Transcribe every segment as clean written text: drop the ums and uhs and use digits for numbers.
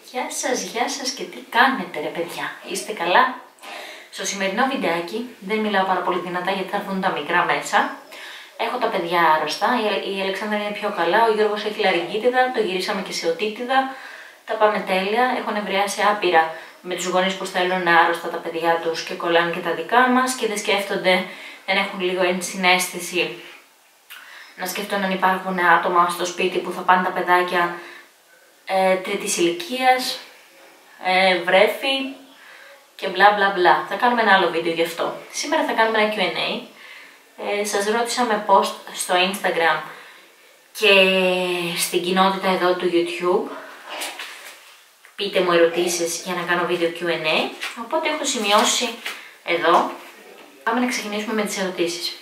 Γεια σας και τι κάνετε ρε παιδιά, είστε καλά? Στο σημερινό βιντεάκι δεν μιλάω πάρα πολύ δυνατά γιατί θα έρθουν τα μικρά μέσα. Έχω τα παιδιά άρρωστα, η Αλεξάνδρα είναι πιο καλά, ο Γιώργος έχει λαρυγγίτιδα, το γυρίσαμε και σε οτίτιδα. Τα πάμε τέλεια, έχω νευριάσει άπειρα με τους γονείς που στέλνουν άρρωστα τα παιδιά τους και κολλάνε και τα δικά μας και δεν σκέφτονται, δεν έχουν λίγο ενσυναίσθηση να σκεφτούν αν υπάρχουν άτομα στο σπίτι που θα πάνε τα παιδάκια τρίτης ηλικίας, βρέφη και μπλα μπλα μπλα. Θα κάνουμε ένα άλλο βίντεο γι' αυτό. Σήμερα θα κάνουμε ένα Q&A. Σας ρώτησα με post στο Instagram και στην κοινότητα εδώ του YouTube. Πείτε μου ερωτήσεις για να κάνω βίντεο Q&A. Οπότε έχω σημειώσει εδώ. Πάμε να ξεκινήσουμε με τις ερωτήσεις.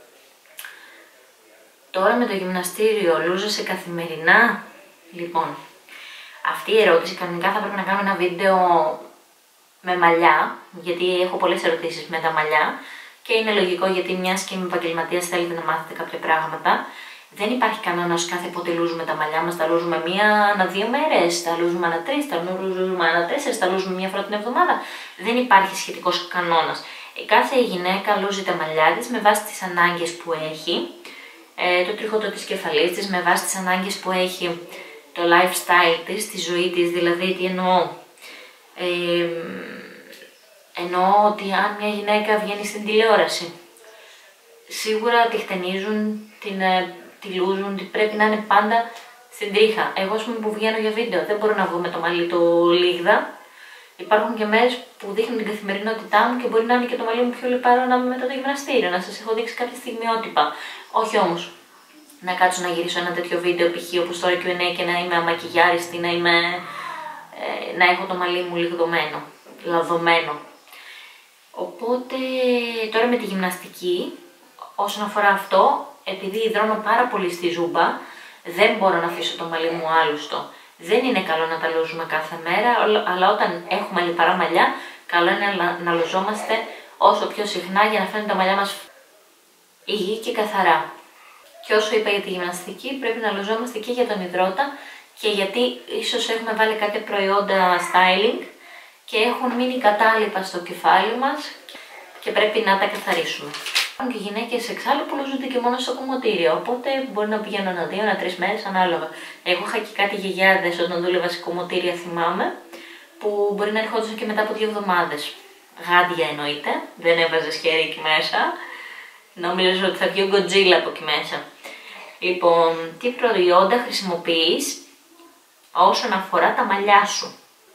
Τώρα με το γυμναστήριο λούζεσαι καθημερινά? Λοιπόν, αυτή η ερώτηση κανονικά θα πρέπει να κάνουμε ένα βίντεο με μαλλιά, γιατί έχω πολλές ερωτήσεις με τα μαλλιά και είναι λογικό γιατί μιας και είμαι επαγγελματίας θέλετε να μάθετε κάποια πράγματα. Δεν υπάρχει κανόνας κάθε πότε λούζουμε τα μαλλιά μας, τα λούζουμε ανά 2 μέρες, τα λούζουμε ανά 3, τα λούζουμε ανά 4, τα λούζουμε μια φορά την εβδομάδα. Δεν υπάρχει σχετικός κανόνας. Κάθε γυναίκα λούζει τα μαλλιά της με βάση τις ανάγκες που έχει, το τριχωτό της κεφαλής της, με βάση τις ανάγκες που έχει, το lifestyle της, τη ζωή της, δηλαδή τι εννοώ. Εννοώ ότι αν μια γυναίκα βγαίνει στην τηλεόραση, σίγουρα τη χτενίζουν, τη λούζουν, πρέπει να είναι πάντα στην τρίχα. Εγώ ας πούμε που βγαίνω για βίντεο δεν μπορώ να βγω με το μαλλί το λίγδα. Υπάρχουν και μέρες που δείχνουν την καθημερινότητά μου και μπορεί να είναι και το μαλλί μου πιο λιπαρό να είμαι μετά το γυμναστήριο, να σας έχω δείξει κάποια στιγμιότυπα. Όχι όμως να κάτσω να γυρίσω ένα τέτοιο βίντεο π.χ. όπως τώρα Q&A και να είμαι αμακιγιάριστη, να έχω το μαλλί μου λιγδωμένο, λαδωμένο. Οπότε τώρα με τη γυμναστική, όσον αφορά αυτό, επειδή υδρώνω πάρα πολύ στη ζούμπα, δεν μπορώ να αφήσω το μαλλί μου άλουστο. Δεν είναι καλό να τα λούζουμε κάθε μέρα, αλλά όταν έχουμε λιπαρά μαλλιά, καλό είναι να λουζόμαστε όσο πιο συχνά για να φαίνουν τα μαλλιά μας υγιή και καθαρά. Και όσο είπα για τη γυμναστική, πρέπει να λουζόμαστε και για τον υδρότα και γιατί ίσως έχουμε βάλει κάποια προϊόντα styling και έχουν μείνει κατάλοιπα στο κεφάλι μας και πρέπει να τα καθαρίσουμε. Υπάρχουν και γυναίκες εξάλλου που λούζονται και μόνο στο κομμωτήριο, οπότε μπορεί να πηγαίνω ένα 2, ένα 3 μέρες ανάλογα. Εγώ είχα και κάτι γιαγιάδες όταν δούλευα σε κομμωτήρια, θυμάμαι, που μπορεί να ερχόντουσαν και μετά από 2 εβδομάδες. Γάντια εννοείται, δεν έβαζες χέρι εκεί μέσα. Νόμιζες ότι θα βγει ο Godzilla από εκεί μέσα. Λοιπόν, τι προϊόντα χρησιμοποιείς όσον αφορά τα μαλλιά σου?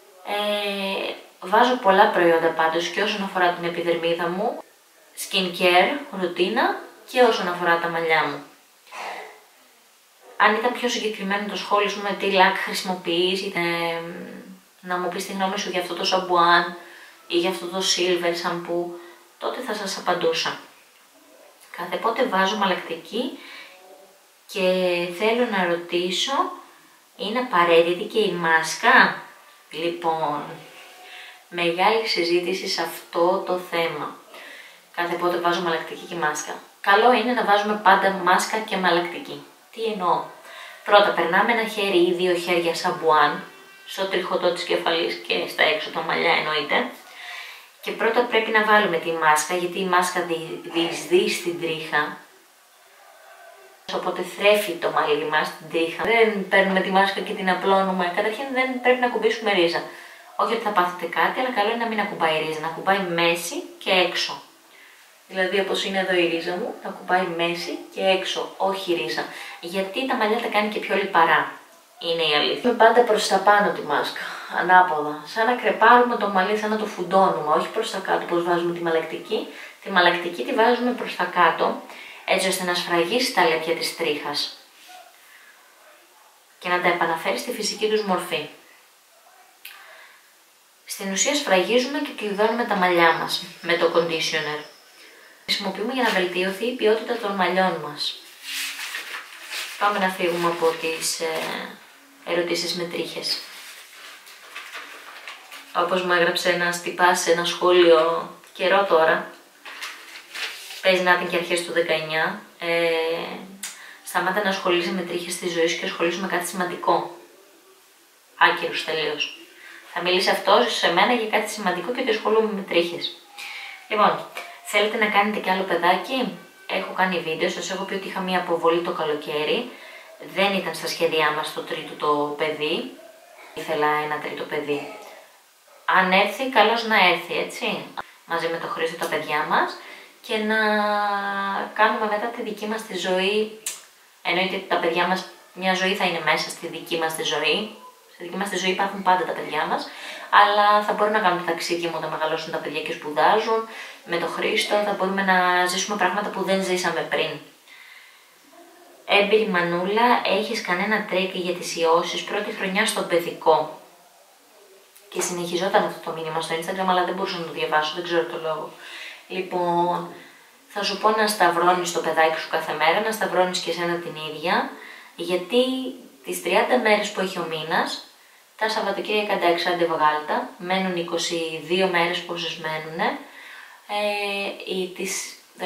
Βάζω πολλά προϊόντα πάντως και όσον αφορά την επιδερμίδα μου, skincare, ρουτίνα και όσον αφορά τα μαλλιά μου. Αν ήταν πιο συγκεκριμένο το σχόλιο σου με τι λακ χρησιμοποιείς, να μου πεις τη γνώμη σου για αυτό το σαμπουάν ή για αυτό το silver σαμπού, τότε θα σας απαντούσα. Κάθε πότε βάζω μαλακτική και θέλω να ρωτήσω, είναι απαραίτητη και η μάσκα? Λοιπόν, μεγάλη συζήτηση σε αυτό το θέμα. Κάθε πότε βάζω μαλακτική και μάσκα. Καλό είναι να βάζουμε πάντα μάσκα και μαλακτική. Τι εννοώ? Πρώτα περνάμε ένα χέρι ή 2 χέρια σαμπουάν στο τριχωτό της κεφαλής και στα έξω τα μαλλιά εννοείται. Και πρώτα πρέπει να βάλουμε τη μάσκα, γιατί η μάσκα διεισδύει στην τρίχα. Οπότε θρέφει το μαλλί μας στην τρίχα. Δεν παίρνουμε τη μάσκα και την απλώνουμε. Καταρχήν δεν πρέπει να ακουμπήσουμε ρίζα. Όχι ότι θα πάθετε κάτι, αλλά καλό είναι να μην ακουμπάει ρίζα, να ακουμπάει μέση και έξω. Δηλαδή όπως είναι εδώ η ρίζα μου, να ακουμπάει μέση και έξω, όχι ρίζα. Γιατί τα μαλλιά τα κάνει και πιο λιπαρά. Είναι η αλήθεια. Με πάντα προς τα πάνω τη μάσκα, ανάποδα. Σαν να κρεπάρουμε το μαλλί, σαν να το φουντώνουμε, όχι προς τα κάτω όπως βάζουμε τη μαλακτική. Τη μαλακτική τη βάζουμε προς τα κάτω, έτσι ώστε να σφραγίσει τα λέπια της τρίχας και να τα επαναφέρει στη φυσική τους μορφή. Στην ουσία σφραγίζουμε και κλειδώνουμε τα μαλλιά μας με το conditioner. Χρησιμοποιούμε για να βελτιωθεί η ποιότητα των μαλλιών μας. Πάμε να φύγουμε από τις ερωτήσεις με τρίχες. Όπως μου έγραψε ένας τυπάς σε ένα σχόλιο καιρό τώρα, παίζει να ήταν και αρχές του 19, σταμάτα να ασχολείσαι με τρίχες στη ζωή σου και ασχολείσαι με κάτι σημαντικό. Άκυρος τελείως. Θα μιλήσει αυτός σε μένα για κάτι σημαντικό και ότι ασχολούμαι με τρίχες. Λοιπόν, θέλετε να κάνετε κι άλλο παιδάκι? Έχω κάνει βίντεο, σας έχω πει ότι είχα μία αποβολή το καλοκαίρι. Δεν ήταν στα σχέδιά μας το τρίτο το παιδί. Ήθελα ένα τρίτο παιδί. Αν έρθει, καλώς να έρθει, έτσι. Μαζί με το Χρήστο τα παιδιά μας και να κάνουμε μετά τη δική μας τη ζωή. Εννοείται ότι τα παιδιά μας, μια ζωή θα είναι μέσα στη δική μας τη ζωή. Στη δική μας τη ζωή υπάρχουν πάντα τα παιδιά μας, αλλά θα μπορούν να κάνουν ταξίδια μου όταν μεγαλώσουν τα παιδιά και σπουδάζουν. Με το Χρήστο θα μπορούμε να ζήσουμε πράγματα που δεν ζήσαμε πριν. Έμπειρη μανούλα, έχεις κανένα τρίκ για τις ιώσεις πρώτη χρονιά στο παιδικό? Και συνεχιζόταν αυτό το μήνυμα στο Instagram, αλλά δεν μπορούσα να το διαβάσω, δεν ξέρω το λόγο. Λοιπόν, θα σου πω να σταυρώνεις το παιδάκι σου κάθε μέρα, να σταυρώνεις και εσένα την ίδια, γιατί τις 30 μέρες που έχει ο μήνας, τα Σαββατοκύριακα εντάξει άντε βγάλτα, μένουν 22 μέρες πόσες μένουνε, τις 16-17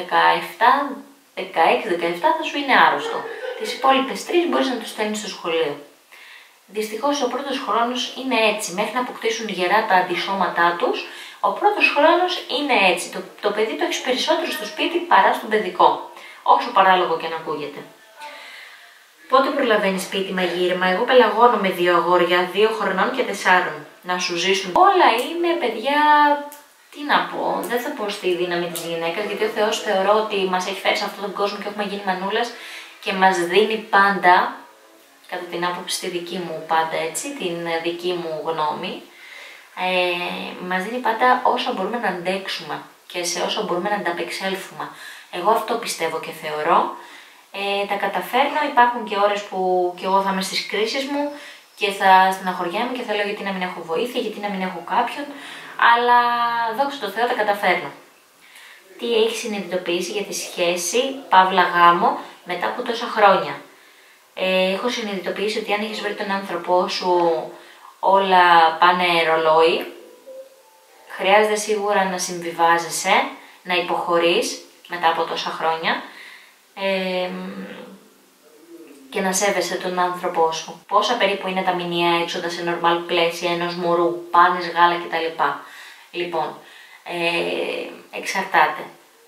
θα σου είναι άρρωστο. Τις υπόλοιπες 3 μπορείς να τους στέλνεις στο σχολείο. Δυστυχώς ο πρώτος χρόνος είναι έτσι, μέχρι να αποκτήσουν γερά τα αντισώματά τους, ο πρώτος χρόνος είναι έτσι. Το παιδί το έχεις περισσότερο στο σπίτι παρά στον παιδικό, όσο παράλογο και να ακούγεται. Πότε προλαβαίνεις σπίτι μαγείρεμα? Εγώ πελαγώνω με 2 αγόρια, 2 χρονών και 4, να σου ζήσουν. Όλα είναι παιδιά, τι να πω, δεν θα πω στη δύναμη της γυναίκας, γιατί ο Θεός θεωρώ ότι μας έχει φέρει σε αυτόν τον κόσμο και έχουμε γίνει μανούλας και μας δίνει πάντα, κατά την άποψη τη δική μου πάντα έτσι, την δική μου γνώμη, μας δίνει πάντα όσα μπορούμε να αντέξουμε και σε όσα μπορούμε να ανταπεξέλθουμε. Εγώ αυτό πιστεύω και θεωρώ. Τα καταφέρνω, υπάρχουν και ώρες που και εγώ θα είμαι στις κρίσεις μου και θα στεναχωριέμαι και θα λέω γιατί να μην έχω βοήθεια, γιατί να μην έχω κάποιον, αλλά δόξα τω Θεώ τα καταφέρνω. Τι έχεις συνειδητοποιήσει για τη σχέση παύλα γάμο μετά από τόσα χρόνια? Έχω συνειδητοποιήσει ότι αν έχεις βρει τον άνθρωπό σου όλα πάνε ρολόι, χρειάζεται σίγουρα να συμβιβάζεσαι, να υποχωρείς μετά από τόσα χρόνια και να σέβεσαι τον άνθρωπό σου. Πόσα περίπου είναι τα μηνιαία έξοδα σε normal πλαίσια ενός μωρού, πάνες, γάλα κτλ. Λοιπόν, εξαρτάται.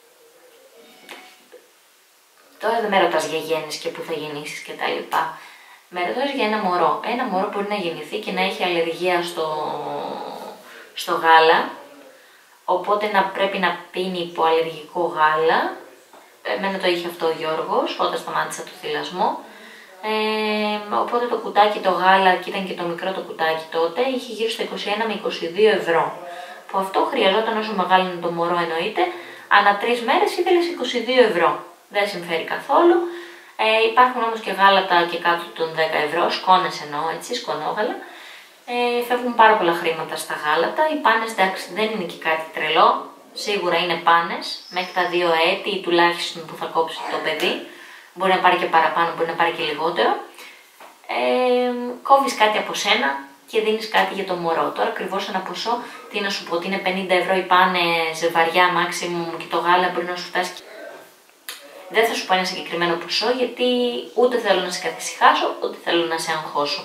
Τώρα δεν με ρωτάς για γέννης και που θα γεννήσεις κτλ. Με ρωτάς για ένα μωρό. Ένα μωρό μπορεί να γεννηθεί και να έχει αλλεργία στο γάλα, οπότε να πρέπει να πίνει υποαλλεργικό γάλα. Εμένα το είχε αυτό ο Γιώργος όταν σταμάτησα το θυλασμό. Οπότε το κουτάκι το γάλα, και ήταν και το μικρό το κουτάκι τότε, είχε γύρω στα 21 με 22 ευρώ. Που αυτό χρειαζόταν όσο μεγάλωνε το μωρό εννοείται, ανά 3 μέρες ήθελες 22 ευρώ. Δεν συμφέρει καθόλου. Υπάρχουν όμως και γάλατα και κάτω των 10 ευρώ, σκόνες εννοώ έτσι, σκονόγαλα. Φεύγουν πάρα πολλά χρήματα στα γάλατα. Οι πάνες εντάξει δεν είναι και κάτι τρελό. Σίγουρα είναι πάνες, μέχρι τα 2 έτη τουλάχιστον που θα κόψει το παιδί. Μπορεί να πάρει και παραπάνω, μπορεί να πάρει και λιγότερο. Κόβεις κάτι από σένα και δίνεις κάτι για το μωρό. Τώρα ακριβώς ένα ποσό, τι να σου πω, ότι είναι 50 ευρώ οι πάνες βαριά maximum και το γάλα μπορεί να σου φτάσει. Δεν θα σου πω ένα συγκεκριμένο ποσό, γιατί ούτε θέλω να σε καθησυχάσω, ούτε θέλω να σε αγχώσω.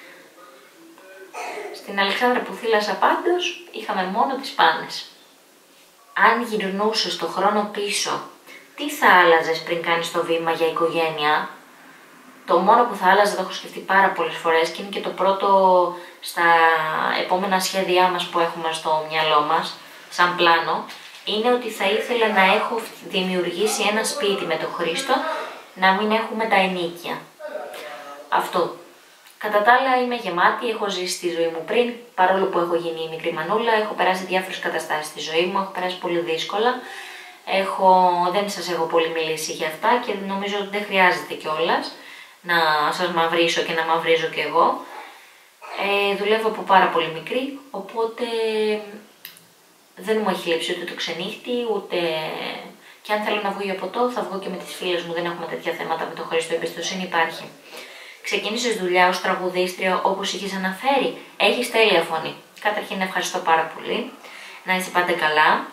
Στην Αλεξάνδρα που θύλασα πάντως, είχαμε μόνο τις πάνες. Αν γυρνούσες το χρόνο πίσω, τι θα άλλαζες πριν κάνεις το βήμα για οικογένεια? Το μόνο που θα άλλαζα, το έχω σκεφτεί πάρα πολλές φορές και είναι και το πρώτο στα επόμενα σχέδιά μας που έχουμε στο μυαλό μας, σαν πλάνο, είναι ότι θα ήθελα να έχω δημιουργήσει ένα σπίτι με τον Χρήστο, να μην έχουμε τα ενίκια. Αυτό. Κατά τα άλλα είμαι γεμάτη, έχω ζήσει τη ζωή μου πριν, παρόλο που έχω γίνει μικρή μανούλα, έχω περάσει διάφορες καταστάσεις στη ζωή μου, έχω περάσει πολύ δύσκολα. Δεν σας έχω πολύ μιλήσει για αυτά και νομίζω ότι δεν χρειάζεται κιόλας να σας μαυρίσω και να μαυρίζω κι εγώ. Δουλεύω από πάρα πολύ μικρή, οπότε δεν μου έχει λείψει ούτε το ξενύχτη, ούτε... Και αν θέλω να βγω για ποτό, θα βγω και με τις φίλες μου, δεν έχουμε τέτοια θέματα με τον Χρήστο, η εμπιστοσύνη υπάρχει. Ξεκίνησες δουλειά ως τραγουδίστρια όπως είχες αναφέρει, έχεις τέλεια φωνή. Καταρχήν ευχαριστώ πάρα πολύ, να είσαι πάντα καλά.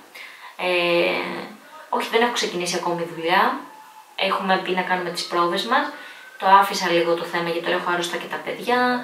Όχι, δεν έχω ξεκινήσει ακόμη δουλειά, έχουμε πει να κάνουμε τις πρόβες μας. Το άφησα λίγο το θέμα γιατί τώρα έχω άρρωστα και τα παιδιά.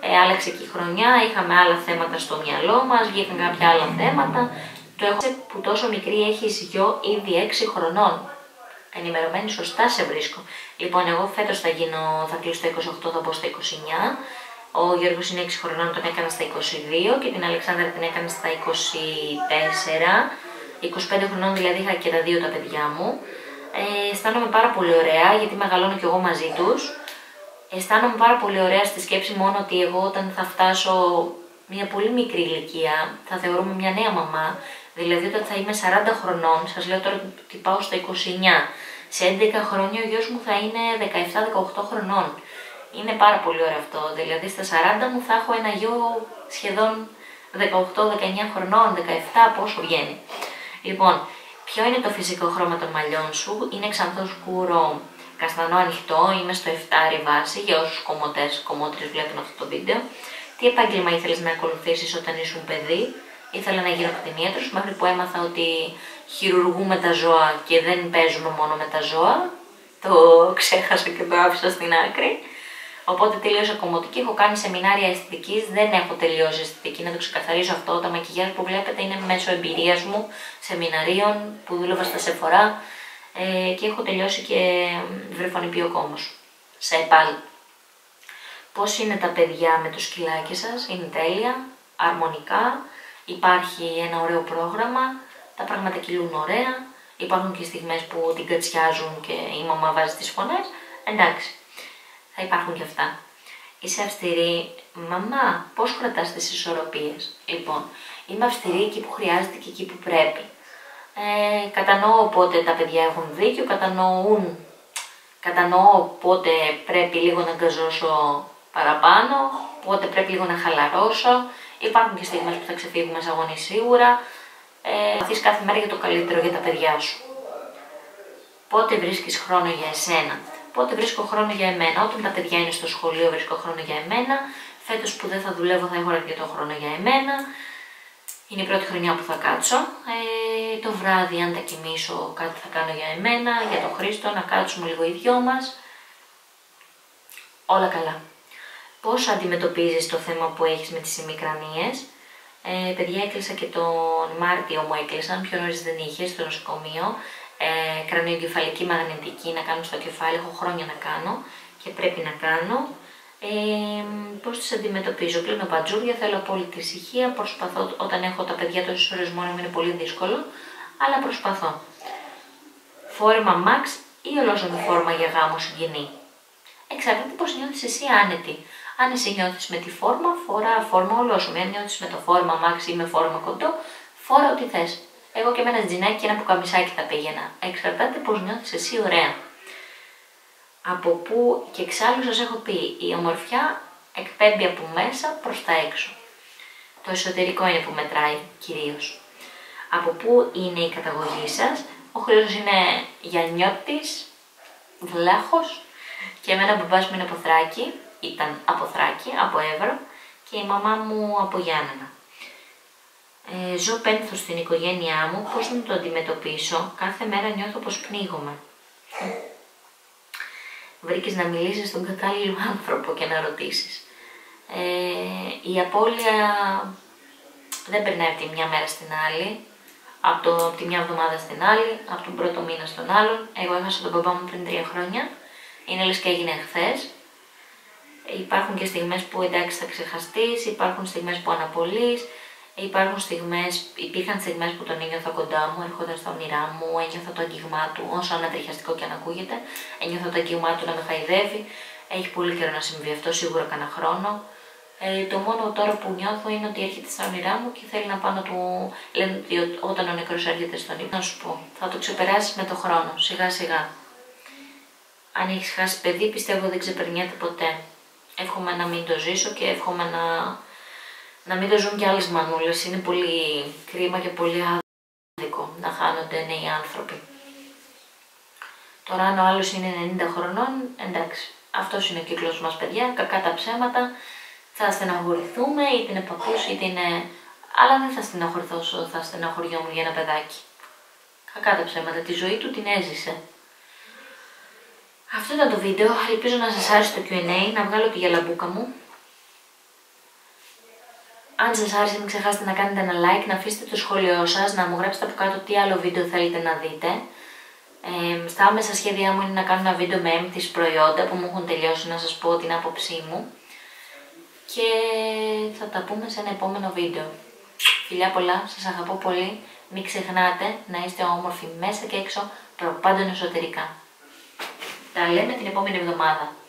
άλλαξε και η χρονιά, είχαμε άλλα θέματα στο μυαλό μας, βγήκαν κάποια άλλα θέματα. Το έχω που τόσο μικρή έχεις γιο ήδη 6 χρονών. Ενημερωμένη, σωστά σε βρίσκω. Λοιπόν, εγώ φέτος θα κλείσω τα 28, θα μπω στα 29. Ο Γιώργος είναι 6 χρονών, τον έκανα στα 22 και την Αλεξάνδρα την έκανα στα 24. 25 χρονών δηλαδή είχα και τα δύο τα παιδιά μου. Αισθάνομαι πάρα πολύ ωραία γιατί μεγαλώνω κι εγώ μαζί τους. Αισθάνομαι πάρα πολύ ωραία στη σκέψη μόνο ότι εγώ όταν θα φτάσω μια πολύ μικρή ηλικία θα θεωρούμε μια νέα μαμά. Δηλαδή όταν θα είμαι 40 χρονών, σας λέω τώρα ότι πάω στα 29. Σε 11 χρόνια ο γιος μου θα είναι 17-18 χρονών. Είναι πάρα πολύ ωραίο αυτό. Δηλαδή στα 40 μου θα έχω ένα γιο σχεδόν 18-19 χρονών, 17, πόσο βγαίνει. Λοιπόν, ποιο είναι το φυσικό χρώμα των μαλλιών σου? Είναι ξανθό σκούρο, καστανό ανοιχτό, είμαι στο 7 βάση για όσους κομμότρες βλέπουν αυτό το βίντεο. Τι επάγγελμα ήθελες να ακολουθήσεις όταν ήσουν παιδί? Ήθελα να γίνω κτηνίατρος, μέχρι που έμαθα ότι χειρουργούμε τα ζώα και δεν παίζουμε μόνο με τα ζώα. Το ξέχασα και το άφησα στην άκρη. Οπότε τελείωσα κομμωτική, έχω κάνει σεμινάρια αισθητικής, δεν έχω τελειώσει αισθητική, να το ξεκαθαρίσω αυτό. Τα μακιγιάζ που βλέπετε είναι μέσω εμπειρίας μου, σεμιναρίων που δούλευα στα Σεφορά και έχω τελειώσει και βρεφονιπιοκόμος όμως, σε ΕΠΑΛ. Πώς είναι τα παιδιά με το σκυλάκι σας? Είναι τέλεια, αρμονικά, υπάρχει ένα ωραίο πρόγραμμα, τα πράγματα κυλούν ωραία, υπάρχουν και στιγμές που την κατσιάζουν και η μαμά βάζει τις φωνές, εντάξει. Θα υπάρχουν και αυτά. Είσαι αυστηρή? Μαμά, πώς κρατάς τις ισορροπίες? Λοιπόν, είμαι αυστηρή εκεί που χρειάζεται και εκεί που πρέπει. Κατανοώ πότε τα παιδιά έχουν δίκιο, κατανοώ πότε πρέπει λίγο να γκαζώσω παραπάνω, πότε πρέπει λίγο να χαλαρώσω. Υπάρχουν και στιγμές που θα ξεφύγουμε αγώνι σίγουρα. Μαθείς κάθε μέρα για το καλύτερο για τα παιδιά σου. Πότε βρίσκεις χρόνο για εσένα? Πότε βρίσκω χρόνο για εμένα? Όταν τα παιδιά είναι στο σχολείο βρίσκω χρόνο για εμένα. Φέτος που δεν θα δουλεύω θα έχω αρκετό χρόνο για εμένα. Είναι η πρώτη χρονιά που θα κάτσω. Το βράδυ αν τα κοιμήσω κάτι θα κάνω για εμένα, για τον Χρήστο, να κάτσουμε λίγο οι δυο μας. Όλα καλά. Πώς αντιμετωπίζεις το θέμα που έχεις με τις ημικρανίες? Παιδιά, έκλεισα και τον Μάρτιο μου έκλεισαν, πιο νωρίς δεν είχε, στο νοσοκομείο. Κρανιογκεφαλική μαγνητική να κάνω στο κεφάλι, έχω χρόνια να κάνω και πρέπει να κάνω. Πώς τις αντιμετωπίζω? Κλείνω παντζούρια, θέλω απόλυτη ησυχία, προσπαθώ όταν έχω τα παιδιά τόσες ώρες μόνο μου είναι πολύ δύσκολο, αλλά προσπαθώ. Φόρεμα max ή ολόσωμη φόρμα για γάμο συγγενή? Εξαρτάται πώς νιώθεις εσύ άνετη. Αν εσύ νιώθεις με τη φόρμα, φορά φόρμα ολόσωμη. Αν νιώθεις με το φόρμα max ή με φόρμα κοντό, φόρα ό,τι θες. Εγώ και με ένα τζινάκι και ένα πουκαμισάκι θα πήγαινα. Εξαρτάται πώς νιώθεις εσύ ωραία. Από πού και εξάλλου σας έχω πει, η ομορφιά εκπέμπει από μέσα προς τα έξω. Το εσωτερικό είναι που μετράει κυρίως. Από πού είναι η καταγωγή σας? Ο Χρήστος είναι Γιαννιώτης, Βλάχος και εμένα ο μπαμπάς μου είναι από Θράκη, ήταν από Θράκη, από Εύρο και η μαμά μου από Γιάννενα. Ζω πένθος στην οικογένειά μου, πώς να το αντιμετωπίσω? Κάθε μέρα νιώθω πως πνίγομαι. Βρήκες να μιλήσεις στον κατάλληλο άνθρωπο και να ρωτήσεις. Η απώλεια δεν περνάει από τη μια μέρα στην άλλη, από τη μια εβδομάδα στην άλλη, από τον πρώτο μήνα στον άλλον. Εγώ έχασα τον μπαμπά μου πριν 3 χρόνια, είναι λες και έγινε χθες. Υπάρχουν και στιγμές που εντάξει θα ξεχαστείς, υπάρχουν στιγμές που αναπολύεις, υπήρχαν στιγμές που τον ένιωθα κοντά μου, έρχονταν στα όνειρά μου, ένιωθα το αγγίγμά του, όσο ανατριχιαστικό και αν ακούγεται, ένιωθα το αγγίγμά του να με χαϊδεύει. Έχει πολύ καιρό να συμβεί αυτό, σίγουρα κανένα χρόνο. Το μόνο τώρα που νιώθω είναι ότι έρχεται στα όνειρά μου και θέλει να πάω να του. Λένε ότι όταν ο νεκρός έρχεται στον ύπνο, να σου πω, θα το ξεπεράσεις με το χρόνο, σιγά σιγά. Αν έχεις χάσει παιδί, πιστεύω δεν ξεπερνιέται ποτέ. Εύχομαι να μην το ζήσω και εύχομαι να μην το ζουν και άλλες μανούλες. Είναι πολύ κρίμα και πολύ άδικο να χάνονται νέοι άνθρωποι. Τώρα αν ο άλλος είναι 90 χρονών, εντάξει, αυτός είναι ο κύκλος μας παιδιά, κακά τα ψέματα, θα στεναχωρηθούμε, είτε είναι παππούς, είτε είναι... Αλλά δεν θα στεναχωρηθώ όσο θα στεναχωριόμουν για ένα παιδάκι. Κακά τα ψέματα, τη ζωή του την έζησε. Αυτό ήταν το βίντεο, ελπίζω να σας άρεσε το Q&A, να βγάλω τη γυαλαμπούκα μου. Αν σας άρεσε μην ξεχάσετε να κάνετε ένα like, να αφήσετε το σχόλιο σας, να μου γράψετε από κάτω τι άλλο βίντεο θέλετε να δείτε. Στα άμεσα σχέδιά μου είναι να κάνω ένα βίντεο με empties προϊόντα που μου έχουν τελειώσει, να σας πω την άποψή μου. Και θα τα πούμε σε ένα επόμενο βίντεο. Φιλιά πολλά, σας αγαπώ πολύ. Μην ξεχνάτε να είστε όμορφοι μέσα και έξω, προπάντων εσωτερικά. Τα λέμε την επόμενη εβδομάδα.